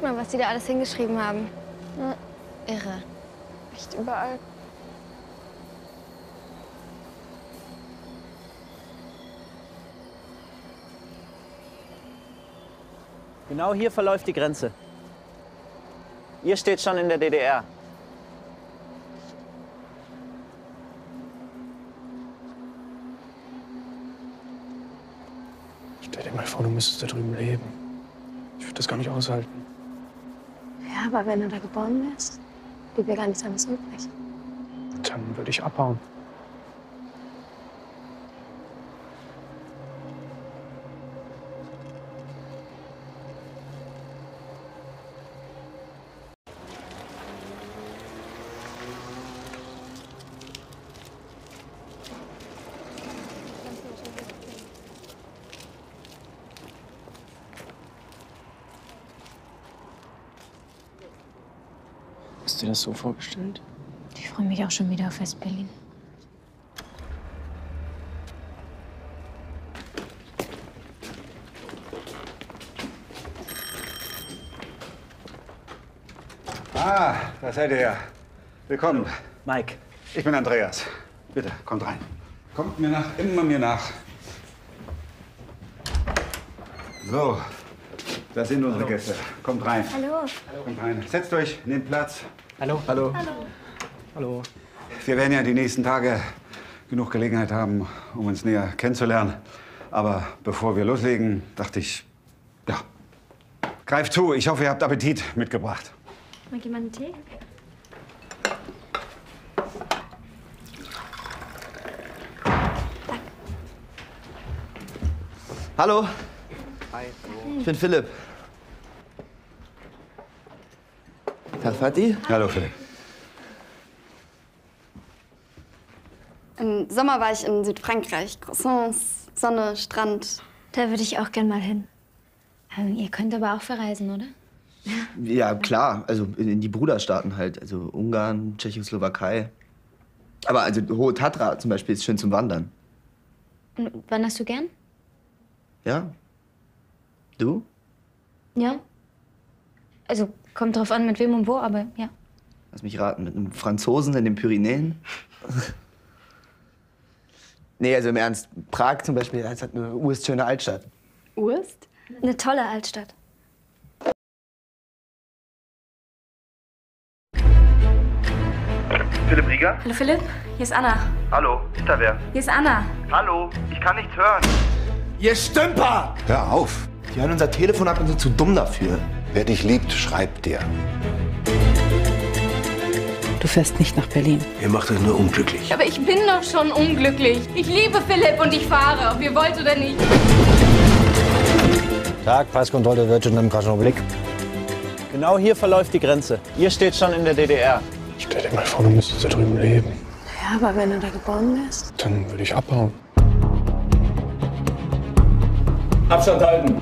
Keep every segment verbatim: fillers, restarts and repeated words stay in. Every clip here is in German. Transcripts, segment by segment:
mal, was die da alles hingeschrieben haben. Ja. Irre. Echt überall. Genau hier verläuft die Grenze. Ihr steht schon in der D D R. Stell dir mal vor, du müsstest da drüben leben. Ich würde das gar nicht aushalten. Ja, aber wenn du da geboren wärst, blieb ja gar nichts anderes übrig. Dann würde ich abhauen. Hast du dir das so vorgestellt? Ich freue mich auch schon wieder auf West-Berlin. Ah, da seid ihr ja. Willkommen. Mike. Ich bin Andreas. Bitte, kommt rein. Kommt mir nach, immer mir nach. So, das sind unsere Hallo. Gäste. Kommt rein. Hallo. Kommt rein. Setzt euch, nehmt Platz. Hallo. Hallo. Hallo. Hallo. Wir werden ja die nächsten Tage genug Gelegenheit haben, um uns näher kennenzulernen. Aber bevor wir loslegen, dachte ich, ja, greift zu. Ich hoffe, ihr habt Appetit mitgebracht. Mag jemand einen Tee? Hallo. Hi. Ich bin Philipp. Tag, Fatih. Hallo, Philipp. Im Sommer war ich in Südfrankreich. Croissants, Sonne, Strand. Da würde ich auch gern mal hin. Ähm, ihr könnt aber auch verreisen, oder? Ja, klar. Also in die Bruderstaaten halt. Also Ungarn, Tschechoslowakei. Aber also Hohe Tatra zum Beispiel ist schön zum Wandern. Und wanderst du gern? Ja? Du? Ja. Also kommt drauf an, mit wem und wo, aber ja. Lass mich raten, mit einem Franzosen in den Pyrenäen? Nee, also im Ernst. Prag zum Beispiel, das hat eine urschöne Altstadt. Urst? Eine tolle Altstadt. Philipp Rieger? Hallo Philipp, hier ist Anna. Hallo, ist da wer? Hier ist Anna. Hallo, ich kann nichts hören. Ihr Stümper! Hör auf. Die hören unser Telefon ab und sind zu dumm dafür. Wer dich liebt, schreibt dir. Du fährst nicht nach Berlin. Ihr macht euch nur unglücklich. Aber ich bin doch schon unglücklich. Ich liebe Philipp und ich fahre, ob ihr wollt oder nicht. Tag, Passkontrolle wird schon im Augenblick. Genau hier verläuft die Grenze. Ihr steht schon in der D D R. Stell dir mal vor, du müsstest da drüben leben. Ja, aber wenn du da geboren wärst. Dann würde ich abhauen. Abstand halten.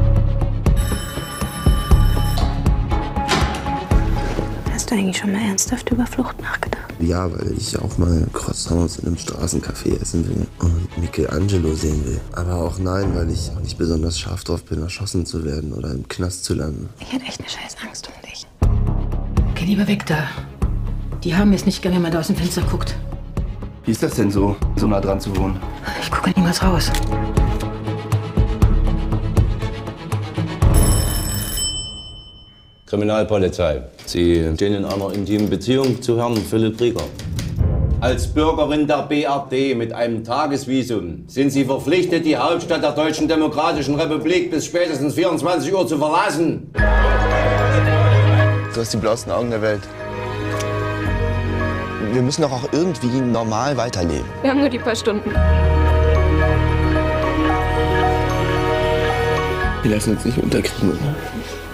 Hast du eigentlich schon mal ernsthaft über Flucht nachgedacht? Ja, weil ich auch mal Croissants in einem Straßencafé essen will und Michelangelo sehen will. Aber auch nein, weil ich auch nicht besonders scharf drauf bin, erschossen zu werden oder im Knast zu landen. Ich hätte echt eine scheiß Angst um dich. Geh lieber weg da. Die haben es nicht gern, wenn man da aus dem Fenster guckt. Wie ist das denn so, so nah dran zu wohnen? Ich gucke niemals raus. Kriminalpolizei. Sie stehen in einer intimen Beziehung zu Herrn Philipp Rieger. Als Bürgerin der B R D mit einem Tagesvisum sind Sie verpflichtet, die Hauptstadt der Deutschen Demokratischen Republik bis spätestens vierundzwanzig Uhr zu verlassen. Du hast die blauesten Augen der Welt. Wir müssen doch auch irgendwie normal weiterleben. Wir haben nur die paar Stunden. Wir lassen uns nicht unterkriegen, oder?